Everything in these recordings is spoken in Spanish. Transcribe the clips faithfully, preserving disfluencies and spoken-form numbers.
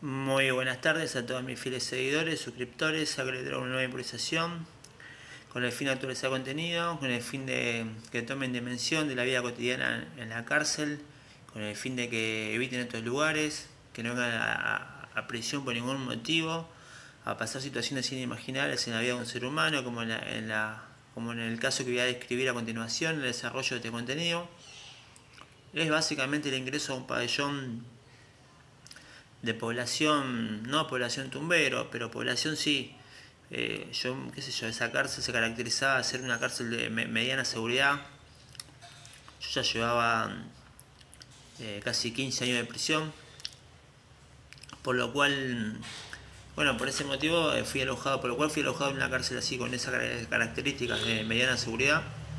Muy buenas tardes a todos mis fieles seguidores, suscriptores. Acá les traigo una nueva improvisación con el fin de actualizar contenido, con el fin de que tomen dimensión de la vida cotidiana en la cárcel, con el fin de que eviten estos lugares, que no vengan a, a prisión por ningún motivo, a pasar situaciones inimaginables en la vida de un ser humano, como en, la, en la, como en el caso que voy a describir a continuación, el desarrollo de este contenido. Es básicamente el ingreso a un pabellón de población, no población tumbero, pero población sí. Eh, yo, qué sé yo, esa cárcel se caracterizaba de ser una cárcel de me mediana seguridad. Yo ya llevaba eh, casi quince años de prisión, por lo cual, bueno, por ese motivo fui alojado, por lo cual fui alojado en una cárcel así, con esas características de mediana seguridad.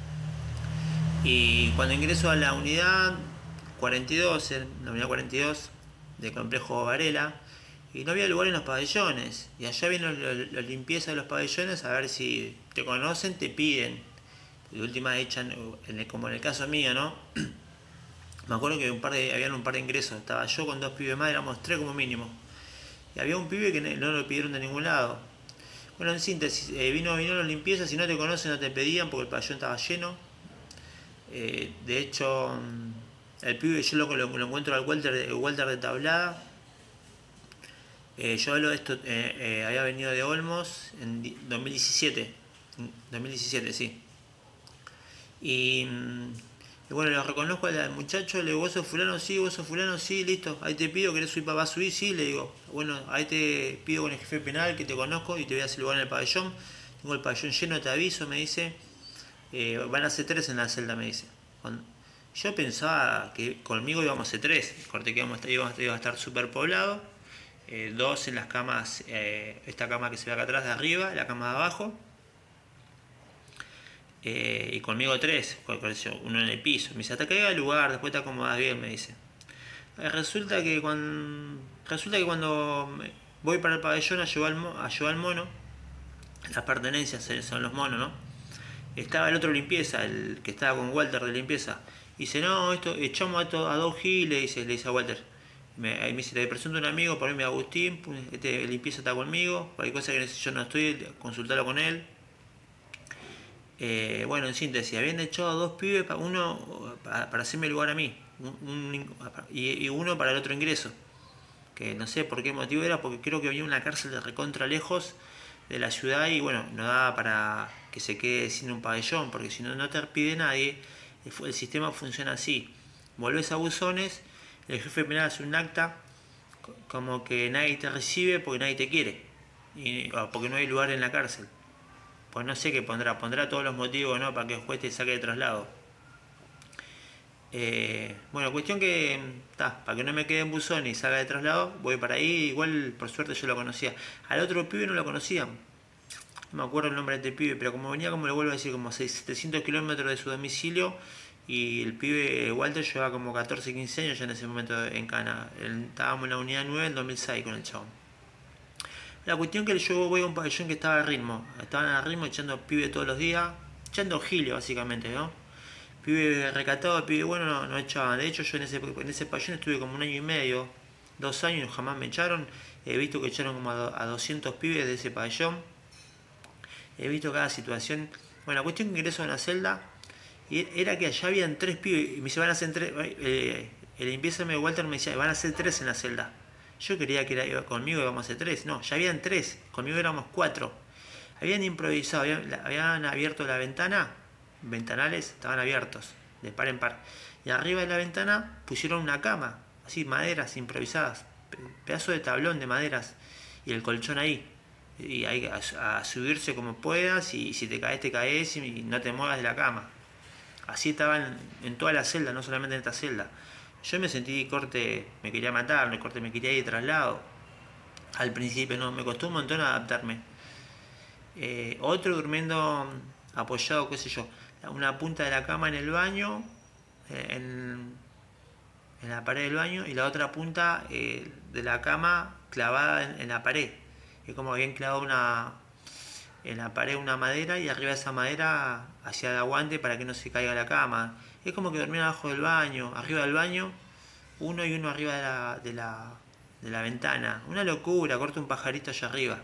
Y cuando ingreso a la unidad cuarenta y dos, la unidad cuarenta y dos del complejo Varela, y no había lugar en los pabellones, y allá vienen los, los limpieza de los pabellones a ver si te conocen, te piden, y de última echan, como en el caso mío, ¿no? Me acuerdo que un par de, habían un par de ingresos, estaba yo con dos pibes más, éramos tres como mínimo, y había un pibe que no lo pidieron de ningún lado. Bueno, en síntesis, eh, vino, vino la limpieza, si no te conocen no te pedían porque el pabellón estaba lleno. Eh, de hecho, el pibe yo lo, lo, lo encuentro al Walter, el Walter de Tablada. Eh, yo hablo de esto, eh, eh, había venido de Olmos en dos mil diecisiete. dos mil diecisiete, sí. Y, y bueno, lo reconozco al muchacho, le digo, vos sos fulano, sí, vos sos fulano, sí, listo. Ahí te pido, ¿querés subir para subir? Sí, le digo. Bueno, ahí te pido con el jefe penal que te conozco y te voy a hacer lugar en el pabellón. Tengo el pabellón lleno, te aviso, me dice. Eh, van a ser tres en la celda, me dice. Yo pensaba que conmigo íbamos a ser tres, corte que íbamos, íbamos, iba a estar súper poblado, eh, dos en las camas, eh, esta cama que se ve acá atrás de arriba, la cama de abajo, eh, y conmigo tres, uno en el piso. Me dice, hasta que haya lugar, después te acomodas bien, me dice. Eh, resulta que cuando, resulta que cuando voy para el pabellón a llevar al, a llevar al mono, las pertenencias son los monos, ¿no? Estaba el otro limpieza, el que estaba con Walter de limpieza. Y dice, no, esto, echamos a, to, a dos giles, dice, le dice a Walter. Me, ahí me dice, te presento a un amigo, por mí Agustín, este limpieza está conmigo, cualquier cosa que yo no estoy, consultarlo con él. Eh, bueno, en síntesis, habían echado a dos pibes, uno para, para hacerme lugar a mí, un, un, y, y uno para el otro ingreso. Que no sé por qué motivo era, porque creo que había una cárcel de recontra lejos de la ciudad y bueno, no daba para que se quede sin un pabellón, porque si no, no te pide nadie. El sistema funciona así: volvés a buzones, el jefe penal hace un acta como que nadie te recibe porque nadie te quiere, y, o porque no hay lugar en la cárcel. Pues no sé qué pondrá, pondrá todos los motivos, ¿no?, para que el juez te saque de traslado. Eh, bueno, cuestión que, ta, para que no me quede en buzón y salga de traslado, voy para ahí. Igual, por suerte, yo lo conocía. Al otro pibe no lo conocía, no me acuerdo el nombre de este pibe, pero como venía, como lo vuelvo a decir, como setecientos kilómetros de su domicilio, y el pibe Walter llevaba como catorce, quince años ya en ese momento en Cana. Estábamos en la unidad nueve en dos mil seis con el chabón. La cuestión que yo voy a un pabellón que estaba a ritmo, estaban a ritmo echando pibe todos los días, echando gilio básicamente, ¿no? Pibe recatado, pibe bueno, no, no echaban. De hecho, yo en ese, en ese pabellón estuve como un año y medio, dos años, jamás me echaron. He visto que echaron como a, a doscientos pibes de ese pabellón. He visto cada situación. Bueno, la cuestión que ingreso a una celda y era que allá habían tres pibes. Y me dice, van a ser tres. Eh, el limpieza de Walter me decía, van a ser tres en la celda. Yo creía que era, conmigo íbamos a ser tres. No, ya habían tres. Conmigo éramos cuatro. Habían improvisado, habían, habían abierto la ventana. Ventanales estaban abiertos, de par en par. Y arriba de la ventana pusieron una cama, así, maderas improvisadas. Pedazo de tablón de maderas. Y el colchón ahí. Y hay a, a subirse como puedas, y si te caes te caes y no te muevas de la cama. Así estaban en toda la celda, no solamente en esta celda. Yo me sentí, corte, me quería matar, me corte, me quería ir de traslado. Al principio no, me costó un montón adaptarme. Eh, otro durmiendo apoyado, qué sé yo, una punta de la cama en el baño, en, en la pared del baño, y la otra punta eh, de la cama clavada en, en la pared. Es como habían clavado una, en la pared una madera, y arriba de esa madera hacía el aguante para que no se caiga la cama. Es como que dormían abajo del baño, arriba del baño, uno y uno arriba de la, de la, de la ventana. Una locura, corta un pajarito allá arriba.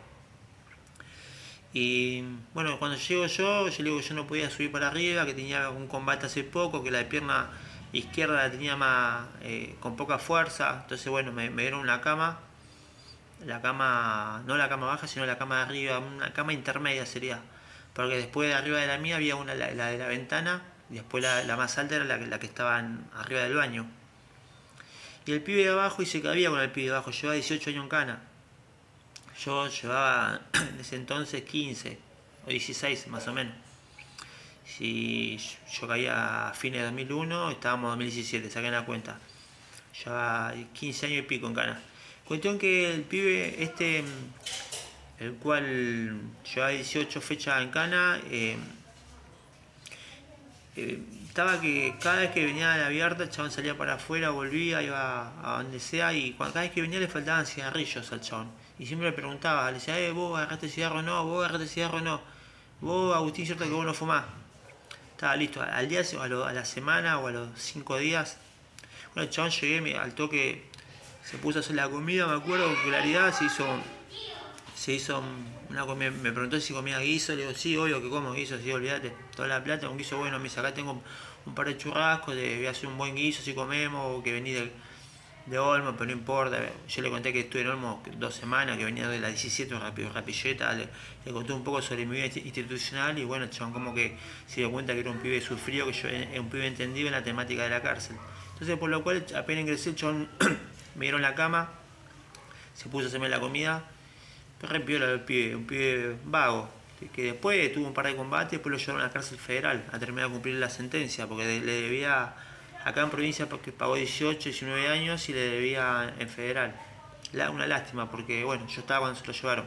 Y bueno, cuando llego yo, yo le digo que yo no podía subir para arriba, que tenía un combate hace poco, que la pierna izquierda la tenía más eh, con poca fuerza. Entonces bueno, me, me dieron una cama. La cama, no la cama baja, sino la cama de arriba, una cama intermedia sería. Porque después de arriba de la mía había una, la, la de la ventana, y después la, la más alta era la, la que estaba en, arriba del baño. Y el pibe de abajo, y se cabía con el pibe de abajo, llevaba dieciocho años en cana. Yo llevaba en ese entonces quince o dieciséis más o menos. Si yo caía a fines de dos mil uno, estábamos en dos mil diecisiete, saquen la cuenta. Llevaba quince años y pico en cana. Cuestión que el pibe este, el cual llevaba dieciocho fechas en cana, eh, eh, estaba que cada vez que venía de la abierta, el chabón salía para afuera, volvía, iba a donde sea, y cada vez que venía le faltaban cigarrillos al chabón. Y siempre le preguntaba, le decía, eh, vos agarraste cigarro o no, vos agarraste cigarro o no, vos Agustín, cierto que vos no fumás. Estaba listo, al día, a, lo, a la semana o a los cinco días, bueno, el chabón llegué al toque. Se puso a hacer la comida, me acuerdo con claridad, se hizo, se hizo una comida, me preguntó si comía guiso, le digo, sí, obvio que como guiso, sí, olvídate, toda la plata, un guiso bueno, me dice, acá tengo un par de churrascos, de, voy a hacer un buen guiso si comemos, que vení de, de Olmo, pero no importa, yo le conté que estuve en Olmo dos semanas, que venía de la diecisiete, rápido, rapilleta, le, le conté un poco sobre mi vida institucional, y bueno, el chabón como que se dio cuenta que era un pibe sufrido, que yo era un pibe entendido en la temática de la cárcel. Entonces, por lo cual, apenas ingresé, el chabón me dieron la cama, se puso a hacerme la comida, pero re piola el pibe, un pibe vago, que después tuvo un par de combates, después lo llevaron a la cárcel federal a terminar de cumplir la sentencia, porque le debía, acá en provincia porque pagó dieciocho, diecinueve años y le debía en federal. Una lástima, porque bueno, yo estaba cuando se lo llevaron.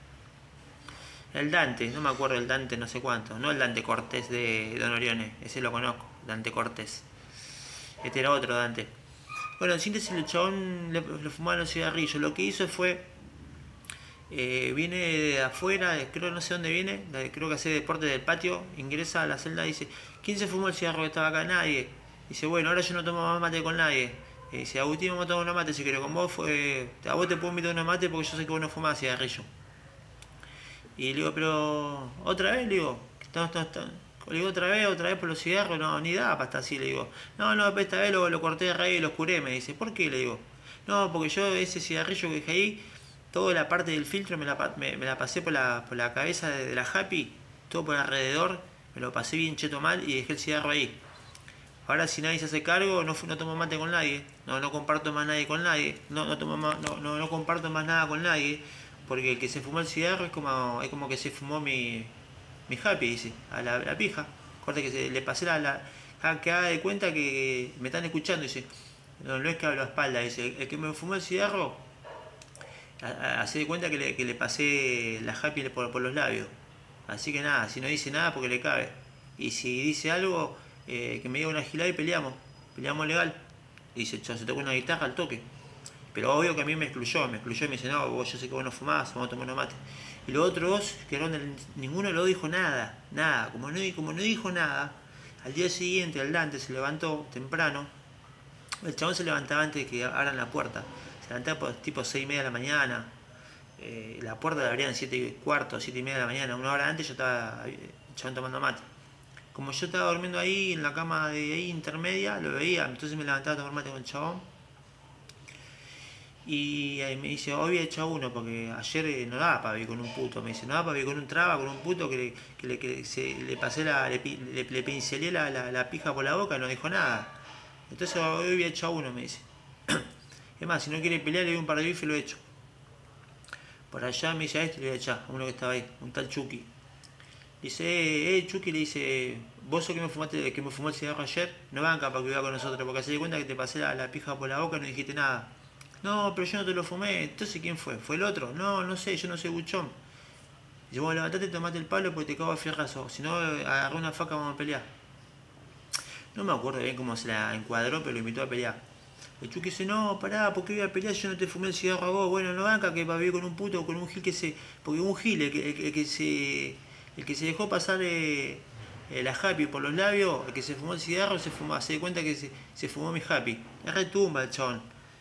El Dante, no me acuerdo del Dante no sé cuánto, no el Dante Cortés de Don Orione, ese lo conozco, Dante Cortés. Este era otro Dante. Bueno, en síntesis el chabón le, le fumaban los cigarrillos. Lo que hizo fue, eh, viene de afuera, creo no sé dónde viene, creo que hace deporte del patio, ingresa a la celda y dice, ¿quién se fumó el cigarro que estaba acá? Nadie. Dice, bueno, ahora yo no tomo más mate con nadie. Y dice, Agustín, vamos a tomar una mate si querés con vos, fue, a vos te puedo invitar a una mate porque yo sé que vos no fumás cigarrillo. Y le digo, pero, ¿otra vez? Le digo, no, no, no. Le digo, otra vez, otra vez por los cigarros, no, ni da para estar así, le digo. No, no, esta vez lo, lo corté de raíz y lo curé, me dice. ¿Por qué? Le digo. No, porque yo ese cigarrillo que dejé ahí, toda la parte del filtro me la, me, me la pasé por la, por la cabeza de, de la Happy, todo por alrededor, me lo pasé bien cheto mal y dejé el cigarro ahí. Ahora si nadie se hace cargo, no, no tomo mate con nadie, no, no comparto más nadie con nadie, no, no, tomo más, no, no, no comparto más nada con nadie, porque el que se fumó el cigarro es como, es como que se fumó mi... mi Happy, dice, a la, la pija. Corte que se, le pasé la, la. Que haga de cuenta que me están escuchando, dice. No, no es que hablo a espalda, dice. El que me fumó el cigarro, hace de cuenta que le, que le pasé la Happy por, por los labios. Así que nada, si no dice nada porque le cabe. Y si dice algo, eh, que me diga una gilada y peleamos. Peleamos legal. Y dice, se toca una guitarra al toque. Pero obvio que a mí me excluyó, me excluyó y me dice, no, vos, yo sé que vos no fumás, vamos a tomar una mate. Y los otros dos, que ninguno lo dijo nada, nada. Como no, como no dijo nada, al día siguiente el Dante se levantó temprano. El chabón se levantaba antes de que abran la puerta. Se levantaba por tipo seis y media de la mañana. Eh, la puerta la abrían siete y cuarto, siete y media de la mañana. Una hora antes yo estaba el chabón tomando mate. Como yo estaba durmiendo ahí en la cama de ahí intermedia, lo veía, entonces me levantaba a tomar mate con el chabón. Y me dice, hoy he hecho uno, porque ayer no daba para vivir con un puto. Me dice, no daba para vivir con un traba, con un puto que le, que le, que se, le pasé la, le, le, le pincelé la, la, la pija por la boca y no dijo nada. Entonces hoy había hecho uno, me dice. Es más, si no quiere pelear, le doy un par de bifes y lo he hecho. Por allá me dice a este, le voy a echar, a uno que estaba ahí, un tal Chucky. Dice, eh, eh, Chucky, le dice, vos sos que me fumaste, que me fumó el cigarro ayer, no banca para que viva con nosotros, porque se di cuenta que te pasé la, la pija por la boca y no dijiste nada. No, pero yo no te lo fumé. Entonces, ¿quién fue? ¿Fue el otro? No, no sé, yo no soy buchón. Dice, vos levantate y tomate el palo porque te cago a fierrazo. Si no, agarré una faca, vamos a pelear. No me acuerdo bien cómo se la encuadró, pero lo invitó a pelear. El Chucky dice, no, pará, ¿por qué voy a pelear si yo no te fumé el cigarro a vos? Bueno, no banca que va a vivir con un puto o con un gil que se... Porque un gil, el que, el, el que se... El que se dejó pasar eh, eh, la Happy por los labios, el que se fumó el cigarro, se fumó, se dio cuenta que se, se fumó mi Happy. Es retumba el chabón.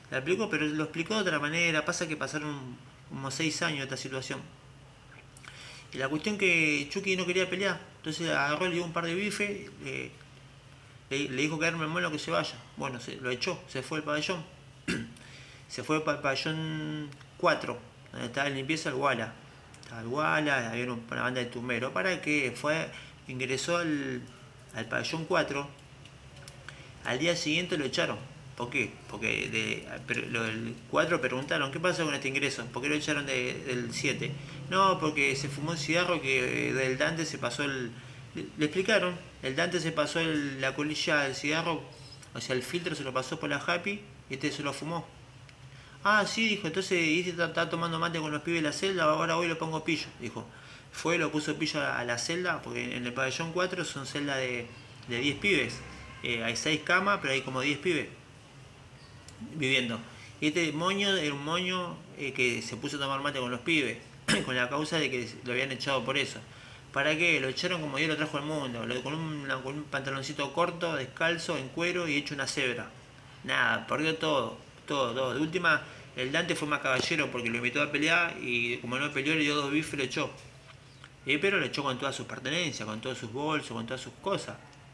La explicó, pero lo explicó de otra manera. Pasa que pasaron como seis años de esta situación. Y la cuestión que Chucky no quería pelear. Entonces agarró, le dio un par de bifes, le, le, le dijo que arme el muelo que se vaya. Bueno, se, lo echó, se fue al pabellón. Se fue para el pabellón cuatro, donde estaba en limpieza el Wala. Estaba el Wala, había una banda de tumberos. Para que fue, ingresó al, al pabellón cuatro. Al día siguiente lo echaron. ¿Por qué? Porque de, lo del cuatro preguntaron, ¿qué pasa con este ingreso? ¿Por qué lo echaron de, del siete? No, porque se fumó un cigarro que del Dante se pasó el... Le, le explicaron, el Dante se pasó el, la colilla del cigarro, o sea, el filtro se lo pasó por la Happy y este se lo fumó. Ah, sí, dijo, entonces este está, está tomando mate con los pibes de la celda, ahora hoy lo pongo pillo, dijo. Fue, lo puso pillo a, a la celda, porque en el pabellón cuatro son celdas de, de diez pibes. Eh, hay seis camas, pero hay como diez pibes viviendo. Y este moño era un moño eh, que se puso a tomar mate con los pibes, con la causa de que lo habían echado por eso. ¿Para qué? Lo echaron como Dios lo trajo al mundo, con un, con un pantaloncito corto, descalzo, en cuero y hecho una cebra. Nada, perdió todo, todo, todo. De última, el Dante fue más caballero porque lo invitó a pelear y como no peleó le dio dos bifes y lo echó. Eh, pero lo echó con todas sus pertenencias, con todos sus bolsos, con todas sus cosas.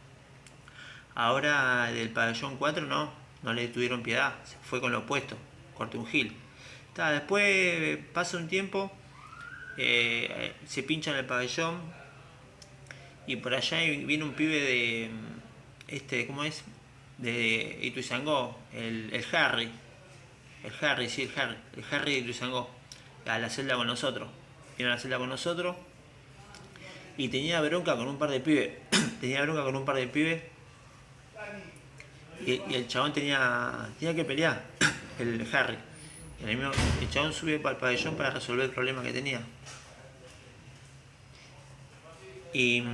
Ahora del pabellón cuatro no, no le tuvieron piedad, se fue con lo opuesto, corte un gil. Ta, después pasa un tiempo, eh, se pincha en el pabellón y por allá viene un pibe de, este, ¿cómo es? De Ituizangó, el, el Harry, el Harry, sí, el Harry, el Harry de Ituizangó, a la celda con nosotros, vino a la celda con nosotros y tenía bronca con un par de pibes, tenía bronca con un par de pibes. Y, y el chabón tenía, tenía que pelear, el Harry. El, mismo, el chabón subió para el pabellón para resolver el problema que tenía. Y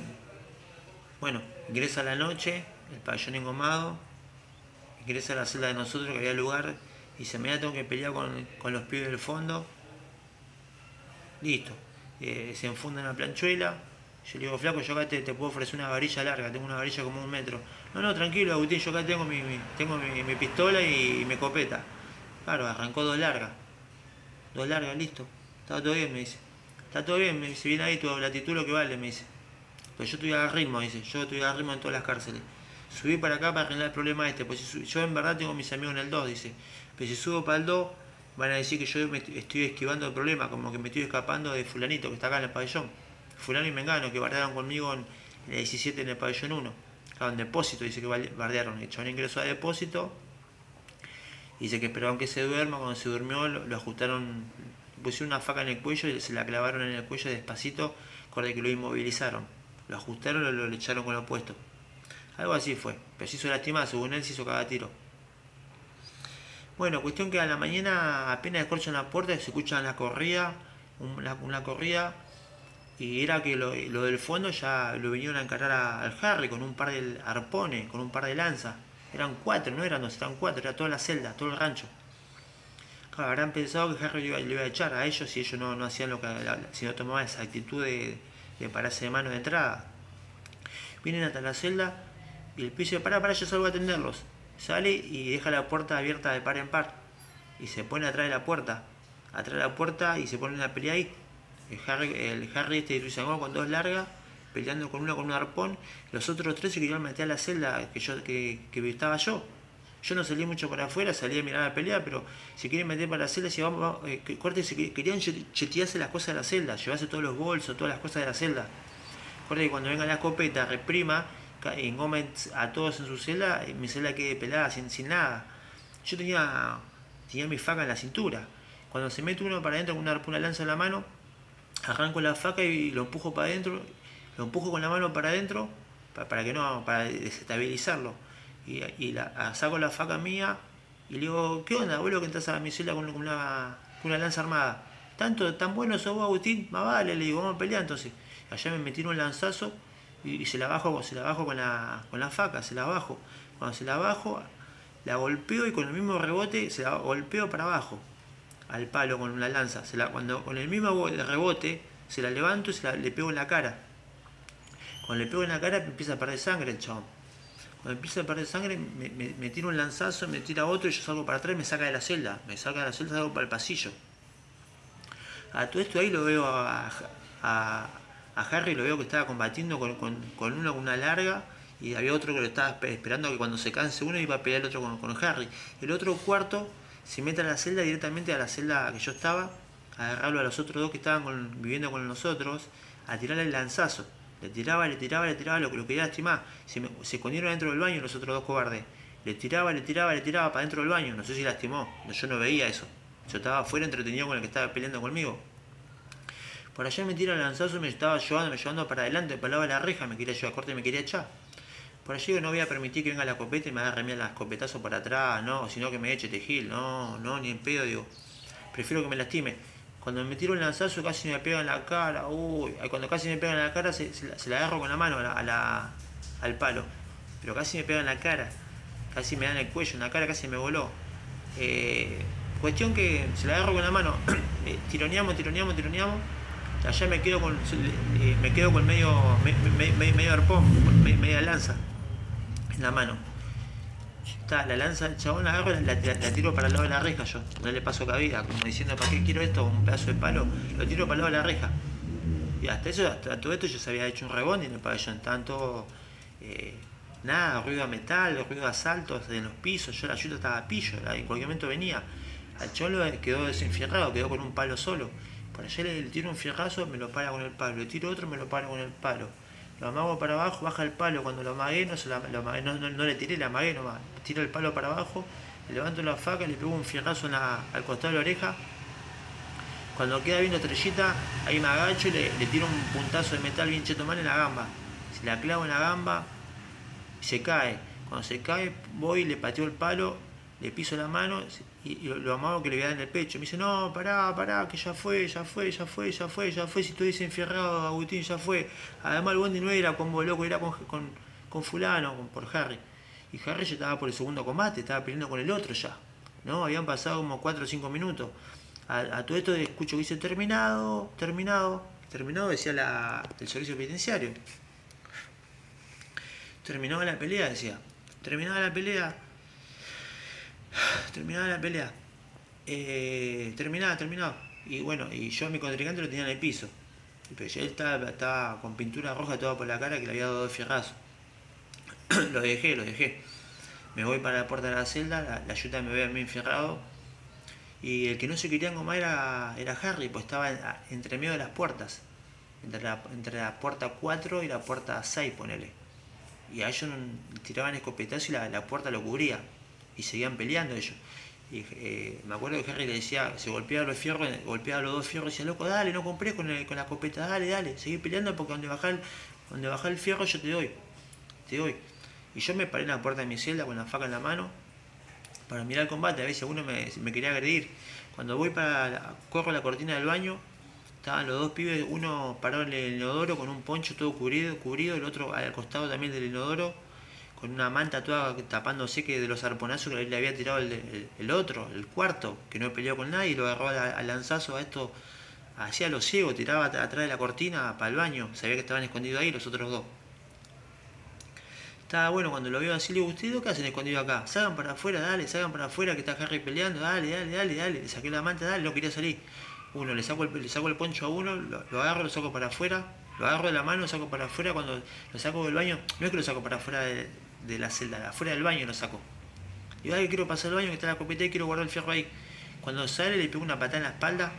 bueno, ingresa a la noche, el pabellón engomado, ingresa a la celda de nosotros que había lugar y se me da tengo que pelear con, con los pibes del fondo. Listo. Eh, se enfunda en la planchuela. Yo le digo, flaco, yo acá te, te puedo ofrecer una varilla larga, tengo una varilla como un metro. No, no, tranquilo, Agustín, yo acá tengo mi, mi tengo mi, mi pistola y, y mi escopeta. Claro, arrancó dos largas. Dos largas, listo. Está todo bien, me dice. Está todo bien, me dice, viene ahí tu latitud lo que vale, me dice. Pero yo estoy al ritmo, dice, yo estoy al ritmo en todas las cárceles. Subí para acá para arreglar el problema este, pues si, yo en verdad tengo mis amigos en el dos, dice. Pero si subo para el dos, van a decir que yo me estoy esquivando el problema, como que me estoy escapando de fulanito que está acá en el pabellón. Fulano y Mengano, que bardearon conmigo en el diecisiete en el pabellón uno. Claro, en depósito, dice que bardearon. El chabón ingresó a depósito. Dice que esperaban que se duerma. Cuando se durmió, lo, lo ajustaron, pusieron una faca en el cuello y se la clavaron en el cuello despacito, con de que lo inmovilizaron. Lo ajustaron y lo, lo echaron con lo opuesto. Algo así fue. Pero se hizo lastimado, según él se hizo cada tiro. Bueno, cuestión que a la mañana apenas escorchan la puerta, se escuchan la corrida, una, una corrida. Y era que lo, lo del fondo ya lo vinieron a encarar a, al Harry con un par de arpones, con un par de lanzas. Eran cuatro, no eran dos, eran cuatro, era toda la celda, todo el rancho. Claro, habrán pensado que Harry lo iba, lo iba a echar a ellos si ellos no, no hacían lo que, la, si no tomaban esa actitud de, de pararse de mano de entrada. Vienen hasta la celda y el piso dice, pará, pará, yo salgo a atenderlos. Sale y deja la puerta abierta de par en par. Y se pone atrás de la puerta. Atrás de la puerta y se pone una pelea ahí. El Harry, el Harry este de Ituizangó con dos largas, peleando con una con un arpón. Los otros tres se querían meter a la celda que yo que, que estaba yo. Yo no salí mucho para afuera, salí a mirar la pelea, pero si quieren meter para la celda, si vamos, vamos eh, corte, se querían chetearse las cosas de la celda, llevarse todos los bolsos, todas las cosas de la celda. Corte que cuando venga la escopeta, reprima, engomen a todos en su celda, mi celda quede pelada, sin, sin nada. Yo tenía, tenía mi faca en la cintura. Cuando se mete uno para adentro con una, una lanza en la mano, arranco la faca y lo empujo para adentro, lo empujo con la mano para adentro, para, para que no, para desestabilizarlo. Y, y la, saco la faca mía y le digo, ¿qué onda, abuelo, que entras a mi celda con, con, una, con una lanza armada? ¿Tanto, tan bueno sos vos, Agustín? Más vale, le digo, vamos a pelear entonces. Allá me metieron un lanzazo y, y se la bajo, se la bajo con la, con la faca, se la bajo. Cuando se la bajo, la golpeo y con el mismo rebote se la golpeo para abajo. Al palo con la lanza, se la, cuando con el mismo rebote se la levanto y se la, le pego en la cara. Cuando le pego en la cara empieza a perder sangre el chabón. Cuando empieza a perder sangre, me, me, me tira un lanzazo, me tira otro y yo salgo para atrás y me saca de la celda. Me saca de la celda y salgo para el pasillo. A todo esto ahí lo veo a, a, a Harry, lo veo que estaba combatiendo con, con, con uno con una larga y había otro que lo estaba esperando que cuando se canse uno iba a pelear el otro con, con Harry. El otro cuarto se mete a la celda, directamente a la celda que yo estaba, a agarrarlo a los otros dos que estaban con, viviendo con nosotros, a tirarle el lanzazo. Le tiraba, le tiraba, le tiraba, lo que lo quería lastimar. Se, me, se escondieron dentro del baño los otros dos cobardes. Le tiraba, le tiraba, le tiraba para dentro del baño. No sé si lastimó, yo no veía eso. Yo estaba afuera entretenido con el que estaba peleando conmigo. Por allá me tira el lanzazo y me estaba llevando, me llevando para adelante, para el lado de la reja, me quería llevar corte y me quería echar. Por allí yo no voy a permitir que venga la escopeta y me agarre la escopetazo por atrás, no, sino que me eche Tejil, no, no, ni en pedo, digo. Prefiero que me lastime. Cuando me tiro el lanzazo casi me pega en la cara, uy, cuando casi me pega en la cara se, se, la, se la agarro con la mano a la, a la, al palo. Pero casi me pega en la cara, casi me da en el cuello, en la cara casi me voló. Eh, cuestión que se la agarro con la mano, eh, tironeamos, tironeamos, tironeamos. Allá me quedo con eh, me quedo con medio, me, me, me, medio arpón, con me, media lanza en la mano. Está, la lanza del chabón la agarro y la, la, la tiro para el lado de la reja yo. No le paso cabida, como diciendo, ¿para qué quiero esto? Un pedazo de palo, lo tiro para el lado de la reja. Y hasta eso, hasta todo esto ya se había hecho un rebond en el pabellón, tanto eh, nada, ruido a metal, ruido a saltos en los pisos, yo la ayuda estaba a pillo, en cualquier momento venía. Al cholo quedó desenfierrado, quedó con un palo solo. Por allá le, le tiro un fierrazo, me lo para con el palo, le tiro otro, me lo para con el palo. Lo amago para abajo, baja el palo, cuando lo amagué, no, se la, lo amagué, no, no, no le tiré, le amagué nomás. Tiro el palo para abajo, le levanto la faca, le pego un fierrazo en la, al costado de la oreja. Cuando queda viendo estrellita, ahí me agacho y le, le tiro un puntazo de metal bien cheto mal en la gamba. Se la clavo en la gamba y se cae. Cuando se cae, voy, le pateo el palo, le piso la mano y, y lo amago que le voy a dar en el pecho. Me dice, no, pará, pará, que ya fue, ya fue, ya fue, ya fue, ya fue, si estoy desenfierrado, Agustín, ya fue. Además el bondi no era con vos, loco, era con, con, con fulano, con, por Harry. Y Harry ya estaba por el segundo combate, estaba peleando con el otro ya. ¿No? Habían pasado como cuatro o cinco minutos. A, a todo esto escucho que dice, terminado, terminado. Terminado decía la, el servicio penitenciario. Terminaba la pelea, decía. Terminaba la pelea. Terminaba la pelea. Eh, terminaba, terminado. Y bueno, y yo a mi contrincante lo tenía en el piso. Pero él estaba, estaba con pintura roja toda por la cara que le había dado dos fierrazos. Lo dejé, lo dejé. Me voy para la puerta de la celda, la, la ayuda me ve a mí enfierrado. Y el que no se quería engomar era, era Harry, pues estaba en, entre medio de las puertas. Entre la, entre la puerta cuatro y la puerta seis, ponele. Y a ellos no, tiraban escopetazos y la, la puerta lo cubría. Y seguían peleando ellos. Y eh, me acuerdo que Harry le decía, se golpeaba los fierros, golpeaba los dos fierros y decía, loco, dale, no compré con, el, con la escopeta, dale, dale, seguí peleando porque donde baja el, donde baja el fierro yo te doy. Te doy. Y yo me paré en la puerta de mi celda con la faca en la mano para mirar el combate, a veces uno me, me quería agredir. Cuando voy para la, corro la cortina del baño, estaban los dos pibes, uno parado en el inodoro con un poncho todo cubrido, cubrido, el otro al costado también del inodoro, con una manta toda tapándose que de los arponazos que le había tirado el, el, el otro, el cuarto, que no peleó con nadie, y lo agarró al, al lanzazo a esto, hacía lo ciego, tiraba atrás de la cortina para el baño, sabía que estaban escondidos ahí los otros dos. Estaba bueno, cuando lo veo así, le digo, ¿ustedes qué hacen escondido acá? Salgan para afuera, dale, salgan para afuera que está Harry peleando, dale, dale, dale, dale. Le saqué la manta, dale, no quería salir. Uno, le saco el, le saco el poncho a uno, lo, lo agarro, lo saco para afuera, lo agarro de la mano, lo saco para afuera, cuando lo saco del baño, no es que lo saco para afuera de, de la celda, afuera del baño lo saco. Digo, ay, quiero pasar al baño que está la escopeta y quiero guardar el fierro ahí. Cuando sale le pego una patada en la espalda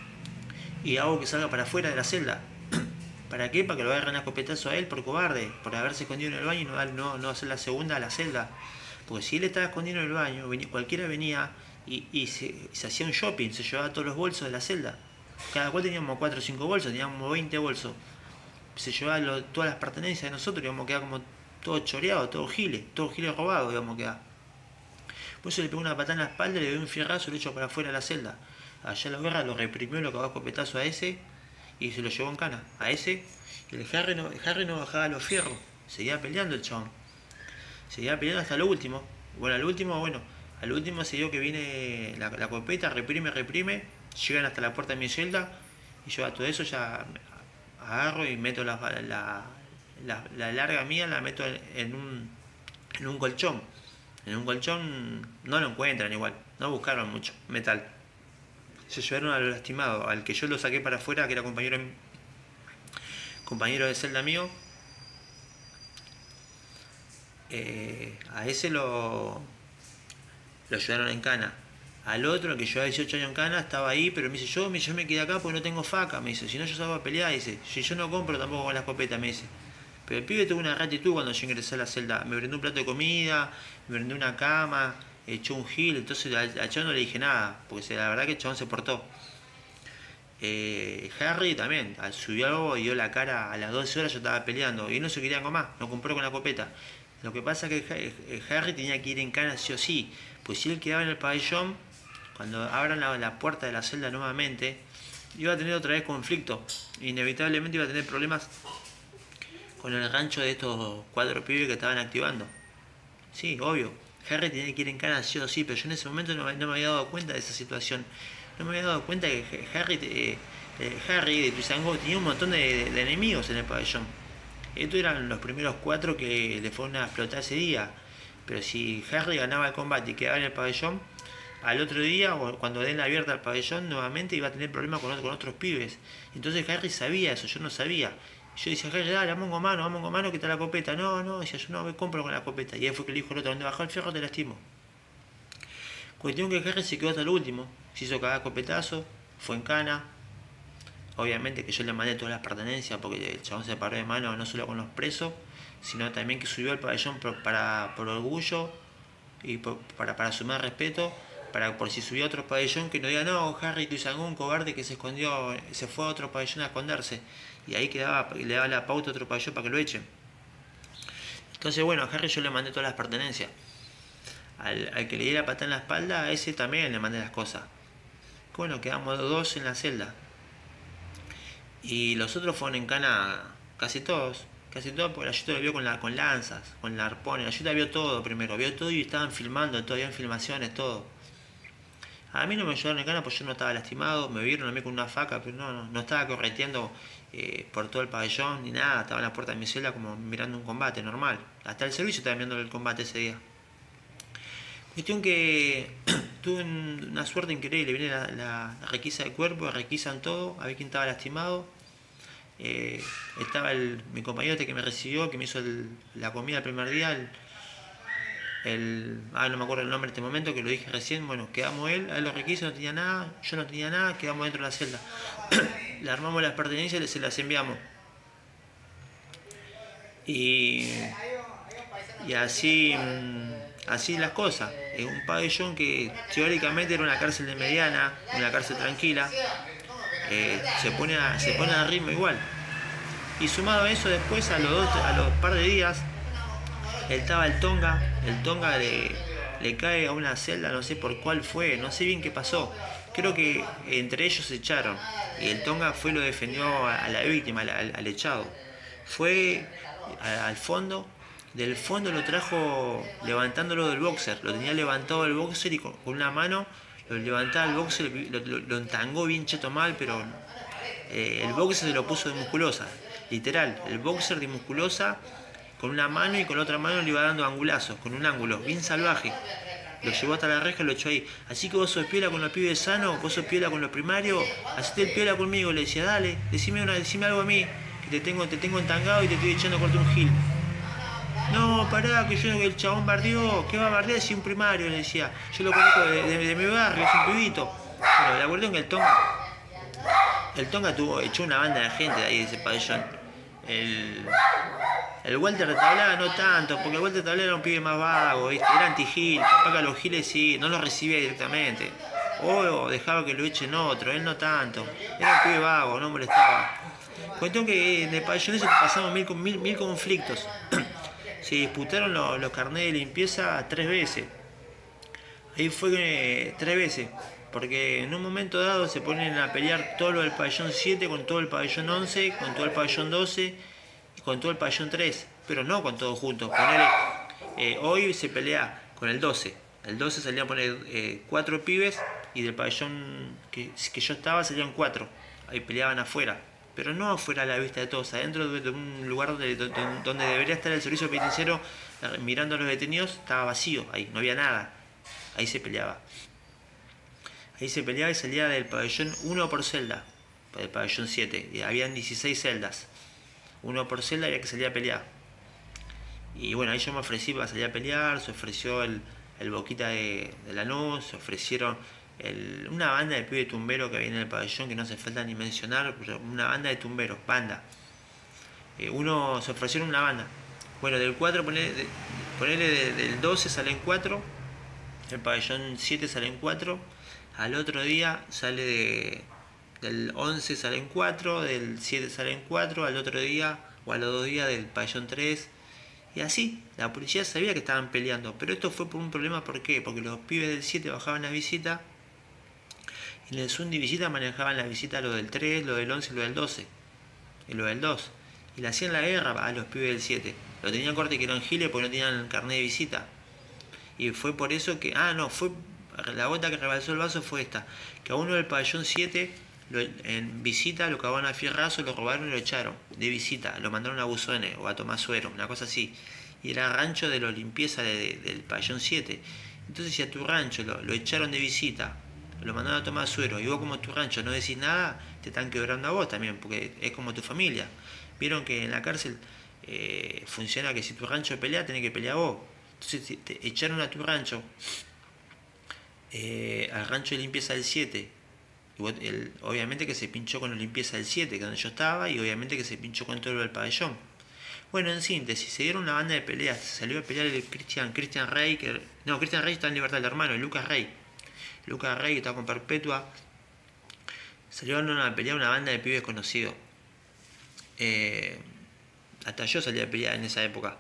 y hago que salga para afuera de la celda. ¿Para qué? Para que lo agarren a escopetazo a él por cobarde, por haberse escondido en el baño y no, no, no hacer la segunda a la celda. Porque si él estaba escondido en el baño, venía, cualquiera venía y, y se, se hacía un shopping, se llevaba todos los bolsos de la celda. Cada cual teníamos cuatro o cinco bolsos, teníamos veinte bolsos. Se llevaba lo, todas las pertenencias de nosotros, íbamos a quedar como todos choreados, todos giles, todos giles robados íbamos a quedar. Por eso le pegó una patada en la espalda, le dio un fierrazo y lo echó para afuera de la celda. Allá la guerra lo reprimió, lo cagó a escopetazo a ese y se lo llevó en cana. A ese, y el Harry no, el Harry no bajaba los fierros, seguía peleando el chabón. Seguía peleando hasta lo último. Bueno, al último, bueno, al último se dio que viene la, la escopeta, reprime, reprime, llegan hasta la puerta de mi celda y yo a todo eso ya agarro y meto la, la, la, la larga mía, la meto en un, en un colchón. En un colchón no lo encuentran igual, no buscaron mucho metal. Se llevaron a lo lastimado, al que yo lo saqué para afuera, que era compañero, compañero de celda mío. Eh, a ese lo, lo llevaron en cana. Al otro, el que llevaba dieciocho años en cana, estaba ahí, pero me dice, yo, yo me quedé acá porque no tengo faca, me dice, si no yo salgo a pelear, dice, si yo no compro tampoco con la escopeta, me dice. Pero el pibe tuvo una gratitud cuando yo ingresé a la celda, me brindó un plato de comida, me brindó una cama, echó un gil, entonces al, al chabón no le dije nada, porque la verdad que el chabón se portó. Eh, Harry también, al subió y dio la cara a las doce horas, yo estaba peleando, y no se quería más, no compró con la escopeta. Lo que pasa es que Harry tenía que ir en cana sí o sí, pues si él quedaba en el pabellón, cuando abran la, la puerta de la celda nuevamente, iba a tener otra vez conflicto. Inevitablemente iba a tener problemas con el gancho de estos cuatro pibes que estaban activando. Sí, obvio. Harry tenía que ir en cana sí o sí, pero yo en ese momento no, no me había dado cuenta de esa situación. No me había dado cuenta que Harry, eh, eh, Harry de Tuzango tenía un montón de, de, de enemigos en el pabellón. Estos eran los primeros cuatro que le fueron a explotar ese día. Pero si Harry ganaba el combate y quedaba en el pabellón, al otro día, o cuando den la abierta al pabellón, nuevamente iba a tener problemas con, otro, con otros pibes. Entonces Harry sabía eso, yo no sabía. Yo decía, Harry, dale, vamos con mano, vamos con mano, que está la copeta. No, no, decía, yo no me compro con la copeta. Y ahí fue que le dijo el otro, donde bajó el fierro te lastimo. Cuestión que Harry se quedó hasta el último. Se hizo cada copetazo, fue en cana. Obviamente que yo le mandé todas las pertenencias porque el chabón se paró de mano no solo con los presos, sino también que subió al pabellón por, para, por orgullo y por, para, para sumar respeto. Para, por si subía a otro pabellón que no diga, no, Harry Tuzangó, un cobarde que se escondió, se fue a otro pabellón a esconderse. Y ahí quedaba, le daba la pauta a otro pabellón para que lo echen. Entonces, bueno, a Harry yo le mandé todas las pertenencias. Al, al que le diera patada en la espalda, a ese también le mandé las cosas. Bueno, quedamos dos en la celda. Y los otros fueron en cana, casi todos. Casi todos, porque la Yuta lo vio con, la, con lanzas, con arpones. La Yuta vio todo primero, vio todo y estaban filmando, todo, habían filmaciones, todo. A mí no me llevaron en cana porque yo no estaba lastimado, me vieron a mí con una faca, pero no, no, no estaba correteando eh, por todo el pabellón ni nada, estaba en la puerta de mi celda como mirando un combate normal. Hasta el servicio estaba mirando el combate ese día. Cuestión que tuve una suerte increíble, viene la, la, la requisa de cuerpo, requisan todo, a ver quién estaba lastimado. Eh, estaba el, mi compañero este que me recibió, que me hizo el, la comida el primer día, el, el, ah, no me acuerdo el nombre en este momento, que lo dije recién. Bueno, quedamos él, a él lo requiso, no tenía nada, yo no tenía nada, quedamos dentro de la celda. Le armamos las pertenencias y se las enviamos. Y, y así, así las cosas. Es un pabellón que teóricamente era una cárcel de mediana, una cárcel tranquila. Eh, se pone a, se pone a ritmo igual. Y sumado a eso, después a los, dos, a los par de días, estaba el Tonga, el Tonga le, le cae a una celda, no sé por cuál fue, no sé bien qué pasó. Creo que entre ellos se echaron y el Tonga fue y lo defendió a la víctima, al, al echado. Fue al fondo, del fondo lo trajo levantándolo del boxer, lo tenía levantado del boxer y con, con una mano lo levantaba el boxer, lo, lo, lo entangó bien cheto mal, pero eh, el boxer se lo puso de musculosa, literal, el boxer de musculosa con una mano y con la otra mano le iba dando angulazos, con un ángulo bien salvaje. Lo llevó hasta la reja y lo echó ahí. Así que vos sos piola con los pibes sanos, vos sos piola con los primarios, hacete el piola conmigo. Le decía, dale, decime, una, decime algo a mí, que te tengo, te tengo entangado y te estoy echando corto un gil. No, pará, que yo el chabón bardeó, ¿qué va a bardear si un primario? Le decía, yo lo conozco de, de, de mi barrio, es un pibito. Bueno, la cuestión que el Tonga, el Tonga tuvo, echó una banda de gente de ahí de ese pabellón. El, el Walter de Tablada no tanto, porque el Walter de Tablada era un pibe más vago, ¿viste? Era anti-gil, capaz que a los giles sí, no los recibía directamente. O dejaba que lo echen otro, él no tanto. Era un pibe vago, no molestaba. Cuestión que en el pabellón ese pasamos mil, mil, mil conflictos. Se disputaron los, los carnets de limpieza tres veces. Ahí fue eh, tres veces. Porque en un momento dado se ponen a pelear todo lo del pabellón siete con todo el pabellón once, con todo el pabellón doce y con todo el pabellón tres. Pero no con todos juntos. Ponele, eh, hoy se pelea con el doce. El doce salía a poner eh, cuatro pibes y del pabellón que, que yo estaba salían cuatro. Ahí peleaban afuera. pero no afuera a la vista de todos, adentro de un lugar de, de, de, donde debería estar el servicio penitenciario mirando a los detenidos, estaba vacío, ahí no había nada, ahí se peleaba. Ahí se peleaba y salía del pabellón uno por celda, del pabellón siete, y habían dieciséis celdas, uno por celda, había que salir a pelear. Y bueno, ahí yo me ofrecí para salir a pelear, se ofreció el, el Boquita de, de Lanús, se ofrecieron el, una banda de pibe tumbero que había en el pabellón, que no hace falta ni mencionar, pero una banda de tumberos, banda. Eh, uno se ofrecieron una banda. Bueno, del cuatro, ponele, de, ponele de, del doce salen cuatro, el pabellón siete salen cuatro, al otro día sale de, del once salen cuatro, del siete salen cuatro, al otro día o a los dos días del pabellón tres. Y así, la policía sabía que estaban peleando, pero esto fue por un problema, ¿por qué? Porque los pibes del siete bajaban la visita y en el Zoom de visita manejaban la visita lo del tres, lo del once y lo del doce, y lo del dos. Y le hacían la guerra a los pibes del siete. Lo tenían corte que eran giles porque no tenían el carnet de visita. Y fue por eso que, ah no, fue la gota que rebalsó el vaso fue esta, que a uno del pabellón siete lo, en visita lo cavaron a fierrazo, lo robaron y lo echaron de visita, lo mandaron a Buzones o a Tomás Suero, una cosa así, y era rancho de la limpieza de, de, del pabellón siete. Entonces si a tu rancho lo, lo echaron de visita, lo mandaron a Tomás Suero, y vos como tu rancho no decís nada, te están quebrando a vos también, porque es como tu familia. Vieron que en la cárcel eh, funciona que si tu rancho pelea, tenés que pelear vos. Entonces te, te echaron a tu rancho, eh, al rancho de limpieza del siete, el, obviamente que se pinchó con la limpieza del siete, que donde yo estaba, y obviamente que se pinchó con todo lo del pabellón. Bueno, en síntesis, se dieron una banda de peleas, salió a pelear el Cristian, Cristian Rey, que, no, Cristian Rey está en libertad, el hermano, el Lucas Rey, Lucas Rey que estaba con Perpetua, salieron a pelear una banda de pibes conocidos. Eh, hasta yo salí a pelear en esa época.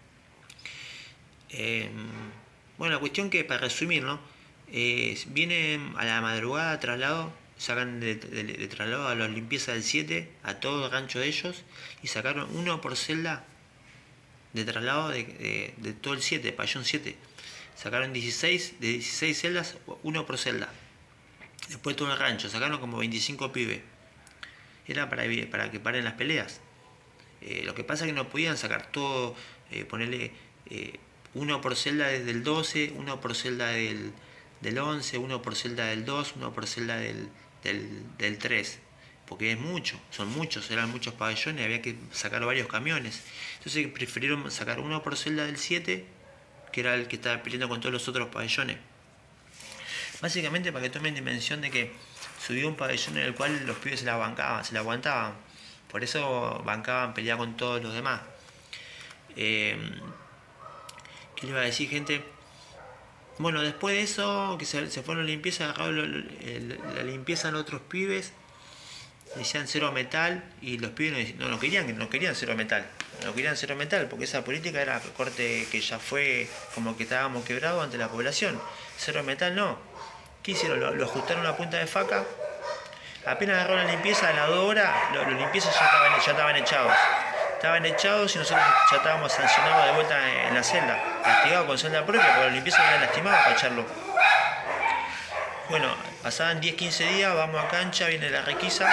Eh, bueno, la cuestión que, para resumir, ¿no? Eh, viene a la madrugada traslado, sacan de, de, de traslado a los limpieza del siete, a todo el rancho de ellos, y sacaron uno por celda de traslado de, de, de todo el siete, pabellón siete. Sacaron dieciséis, de dieciséis celdas, uno por celda. Después todo el rancho, sacaron como veinticinco pibes. Era para, para que paren las peleas. Eh, lo que pasa es que no podían sacar todo, eh, ponerle eh, uno por celda desde el doce, uno por celda del, del once, uno por celda del dos, uno por celda del, del, del tres. Porque es mucho, son muchos, eran muchos pabellones, había que sacar varios camiones. Entonces prefirieron sacar uno por celda del siete, que era el que estaba peleando con todos los otros pabellones. Básicamente para que tomen dimensión de que subió un pabellón en el cual los pibes se la bancaban, se la aguantaban. Por eso bancaban pelear con todos los demás. Eh, ¿Qué le iba a decir, gente? Bueno, después de eso, que se, se fueron a limpieza, agarraron la limpieza en otros pibes, decían cero metal, y los pibes no, no querían, no querían cero metal, no querían cero metal, porque esa política era corte que ya fue como que estábamos quebrados ante la población. Cero metal no. ¿Qué hicieron? Lo, lo ajustaron a punta de faca. Apenas agarraron la limpieza, a las dos horas, los, los limpiezas ya estaban, ya estaban echados. Estaban echados y nosotros ya estábamos sancionados de vuelta en la celda. Castigados con celda propia, porque los limpiezas eran lastimados para echarlo. Bueno, pasaban diez quince días, vamos a cancha, viene la requisa.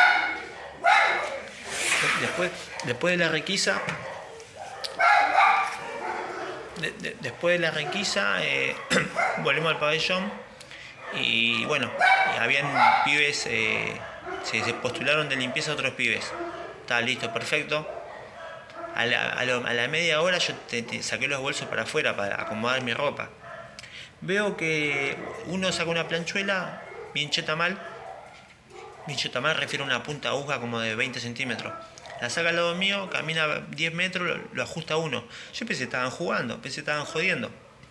Después, después de la requisa, de, de, después de la requisa, eh, volvemos al pabellón. Y bueno, habían pibes, eh, se, se postularon de limpieza a otros pibes. Estaba listo, perfecto. A la, a, lo, a la media hora yo te, te saqué los bolsos para afuera para acomodar mi ropa. Veo que uno saca una planchuela bien cheta mal. Bien cheta mal refiere a una punta aguja como de veinte centímetros. La saca al lado mío, camina diez metros, lo, lo ajusta uno. Yo pensé que estaban jugando, pensé que estaban jodiendo.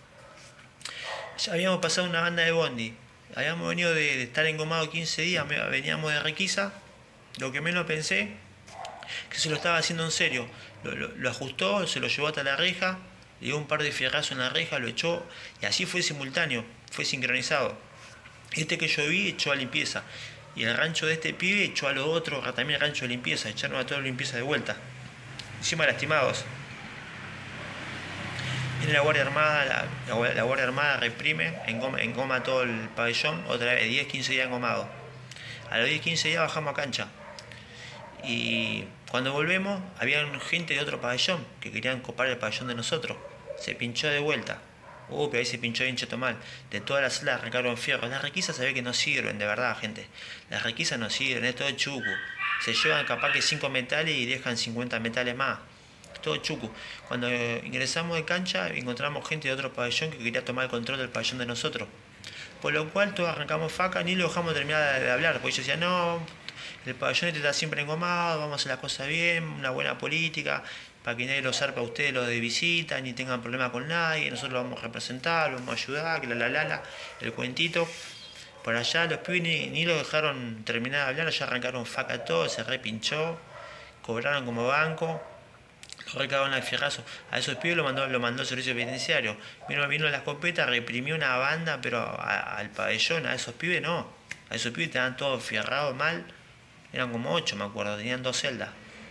Ya habíamos pasado una banda de bondi. Habíamos venido de, de estar engomado quince días, veníamos de requisa. Lo que menos pensé, que se lo estaba haciendo en serio. Lo, lo, lo ajustó, se lo llevó hasta la reja, le dio un par de fierrazos en la reja, lo echó, y así fue simultáneo, fue sincronizado. Este que yo vi echó a limpieza, y el rancho de este pibe echó a los otros, también el rancho de limpieza, echaron a toda la limpieza de vuelta. Encima lastimados. Viene la Guardia Armada, la, la, la Guardia Armada reprime, engoma, engoma todo el pabellón, otra vez, diez quince días engomado. A los diez quince días bajamos a cancha. Y cuando volvemos, había gente de otro pabellón que querían copar el pabellón de nosotros. Se pinchó de vuelta. Uh, pero ahí se pinchó bien cheto mal. De todas las salas arrancaron fierros. Las requisas se ve que no sirven, de verdad, gente. Las requisas no sirven, es todo chucu. Se llevan capaz que cinco metales y dejan cincuenta metales más. Todo chucu. Cuando ingresamos de cancha, encontramos gente de otro pabellón que quería tomar el control del pabellón de nosotros. Por lo cual todos arrancamos faca, ni lo dejamos terminar de hablar. Porque ellos decían, no, el pabellón este está siempre engomado, vamos a hacer las cosas bien, una buena política, para que nadie lo zarpa a ustedes los de visita, ni tengan problema con nadie, nosotros lo vamos a representar, lo vamos a ayudar, que la la la la, el cuentito. Por allá los pibes ni, ni lo dejaron terminar de hablar, ya arrancaron faca todo, se repinchó, cobraron como banco. Lo recagaron al fierrazo. A esos pibes lo mandó, lo mandó el servicio penitenciario. Vino, vino la escopeta, reprimió una banda, pero a, al pabellón, a esos pibes no. A esos pibes estaban todos fierrados mal. Eran como ocho, me acuerdo, tenían dos celdas.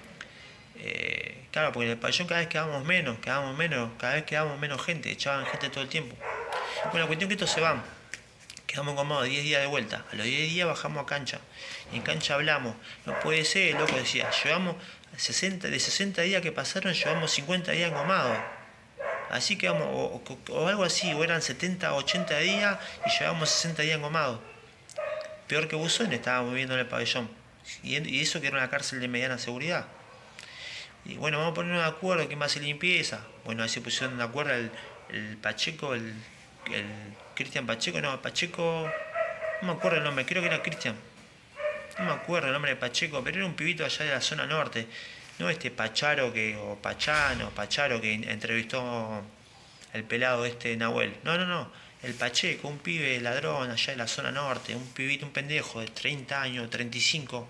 Eh, claro, porque en el pabellón cada vez quedábamos menos, quedábamos menos, cada vez quedábamos menos gente, echaban gente todo el tiempo. Bueno, la cuestión es que estos se van. Quedamos como diez días de vuelta. A los diez días bajamos a cancha. Y en cancha hablamos. No puede ser, el loco decía, llevamos sesenta, de sesenta días que pasaron, llevamos cincuenta días engomados. Así que vamos, o, o, o algo así, o eran setenta, ochenta días y llevamos sesenta días engomados. Peor que Buzón estábamos viviendo en el pabellón. Y, y eso que era una cárcel de mediana seguridad. Y bueno, vamos a ponernos de acuerdo quién va a hacer limpieza. Bueno, ahí se pusieron de acuerdo el, el Pacheco, el, el Cristian Pacheco, no, Pacheco, no me acuerdo el nombre, creo que era Cristian. No me acuerdo el nombre de Pacheco, pero era un pibito allá de la zona norte. No este Pacharo que, o Pachano, Pacharo que entrevistó el pelado este Nahuel. No, no, no. El Pacheco, un pibe ladrón allá de la zona norte. Un pibito, un pendejo de treinta años, treinta y cinco.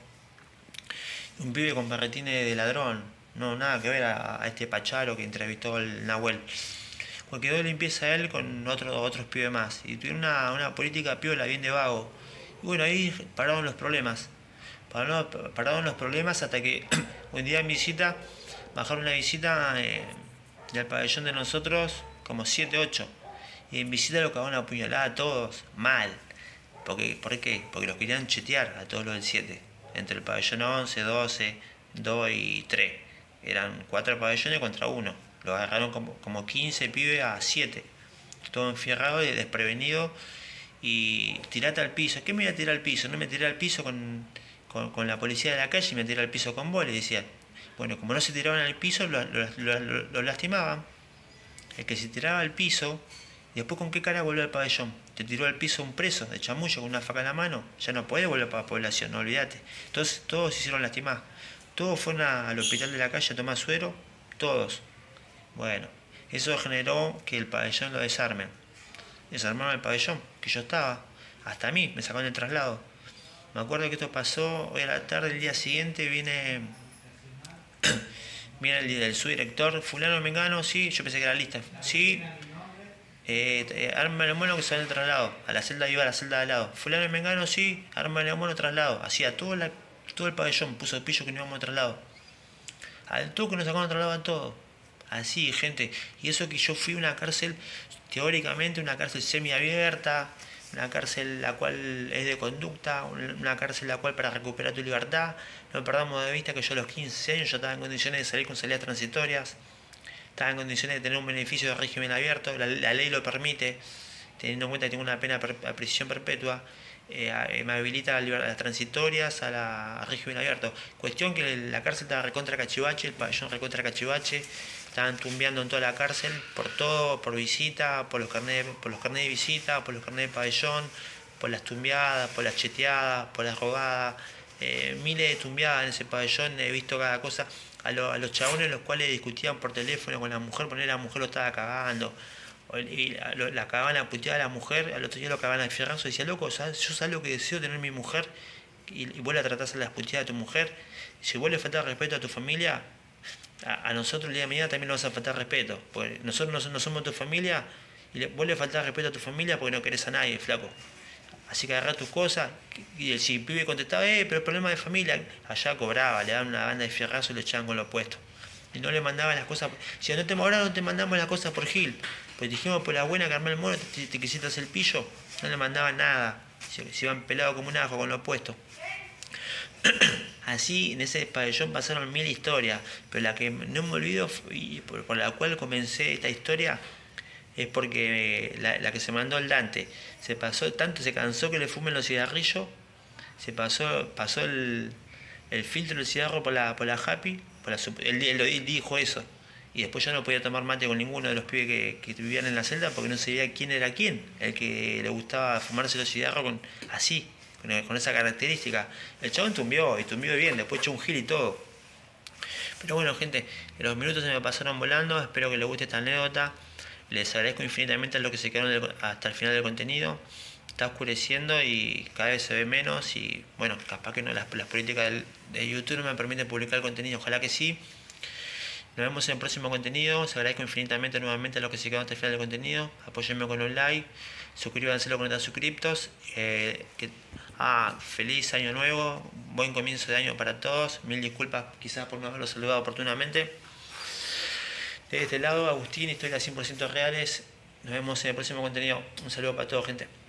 Un pibe con berretines de ladrón. No, nada que ver a, a este Pacharo que entrevistó el Nahuel. Pues quedó de limpieza él con otro, otros pibes más. Y tuvieron una, una política piola bien de vago. Y bueno, ahí pararon los problemas. Pararon, pararon los problemas hasta que un día en visita, bajaron una visita eh, del pabellón de nosotros, como siete, ocho. Y en visita lo cagaron a puñalada a todos, mal. Porque, ¿Por qué? Porque los querían chetear a todos los del siete. Entre el pabellón once, doce, dos y tres. Eran cuatro pabellones contra uno. Lo agarraron como, como quince pibes a siete. Todo enfierrado y desprevenido. Y tirate al piso. ¿Qué me iba a tirar al piso? No me tiré al piso con, con, con la policía de la calle y me tiré al piso con vos. Le decía, bueno, como no se tiraban al piso, lo, lo, lo, lo, lo lastimaban. El que se tiraba al piso, y después con qué cara volvió al pabellón. Te tiró al piso un preso de chamullo con una faca en la mano. Ya no podés volver para la población, no olvídate. Entonces todos se hicieron lastimar. Todos fueron a, al hospital de la calle a tomar suero. Todos. Bueno, eso generó que el pabellón lo desarmen. Desarmaron el pabellón, que yo estaba. Hasta a mí, me sacaron el traslado. Me acuerdo que esto pasó hoy a la tarde, el día siguiente viene... viene el, el subdirector, fulano mengano, sí, yo pensé que era lista. Sí, eh, eh, arma el mono que sale el traslado. A la celda iba a la celda de al lado. Fulano mengano, sí, arma el mono traslado. Hacía todo, la, todo el pabellón, puso el pillo que no íbamos a traslado. Al toque nos sacaron el traslado a todo. Así, gente. Y eso que yo fui a una cárcel, teóricamente una cárcel semiabierta, una cárcel la cual es de conducta, una cárcel la cual para recuperar tu libertad. No perdamos de vista que yo a los quince años ya estaba en condiciones de salir con salidas transitorias, estaba en condiciones de tener un beneficio de régimen abierto, la, la ley lo permite, teniendo en cuenta que tengo una pena per, a prisión perpetua, eh, me habilita a las transitorias a la a régimen abierto. Cuestión que la cárcel estaba recontra cachivache, el pabellón recontra cachivache. Estaban tumbeando en toda la cárcel por todo, por visita, por los carnés, por los carnés de visita, por los carnés de pabellón, por las tumbeadas, por las cheteadas, por las robadas, eh, miles de tumbeadas en ese pabellón, he visto cada cosa, a, lo, a los chabones los cuales discutían por teléfono con la mujer, poner la mujer lo estaba cagando, y la, lo, la cagaban a putear a la mujer, al otro día lo cagaban al fierrazo, y decía, loco, ¿sabes? Yo sabes lo que deseo tener mi mujer, y, y vos la tratás a las puteadas a tu mujer, si vos le faltás respeto a tu familia, a nosotros el día de mañana también nos vas a faltar respeto, porque nosotros no, no somos tu familia y le, vos le faltás respeto a tu familia porque no querés a nadie, flaco. Así que agarrá tus cosas y el si el pibe contestaba, eh, pero el problema de familia, allá cobraba, le daban una banda de fierrazo y le echaban con lo opuesto. Y no le mandaban las cosas, si no te ahora no te mandamos las cosas por Gil, pues dijimos por la buena que armé el mono, te, te quisiste hacer el pillo, no le mandaban nada, se, se iban pelados como un ajo con lo opuesto. Así, en ese pabellón pasaron mil historias, pero la que no me olvido y por, por la cual comencé esta historia es porque la, la que se mandó el Dante se pasó tanto, se cansó que le fumen los cigarrillos, se pasó pasó el, el filtro del cigarro por la, por la Happy, por la, él, él, él dijo eso. Y después ya no podía tomar mate con ninguno de los pibes que, que vivían en la celda porque no sabía quién era quién, el que le gustaba fumarse los cigarros con, así, con, con esa característica. El chabón tumbió, y tumbió bien, después echó un gil y todo. Pero bueno, gente, los minutos se me pasaron volando, espero que les guste esta anécdota. Les agradezco infinitamente a los que se quedaron hasta el final del contenido. Está oscureciendo y cada vez se ve menos y bueno, capaz que no las, las políticas del, de YouTube no me permiten publicar el contenido, ojalá que sí. Nos vemos en el próximo contenido. Se agradezco infinitamente nuevamente a los que se quedan hasta el final del contenido. Apóyenme con un like. Suscríbanse con los suscriptos. Eh, que, ah, feliz año nuevo. Buen comienzo de año para todos. Mil disculpas quizás por no haberlos saludado oportunamente. De este lado, Agustín, historias cien por ciento reales. Nos vemos en el próximo contenido. Un saludo para todos, gente.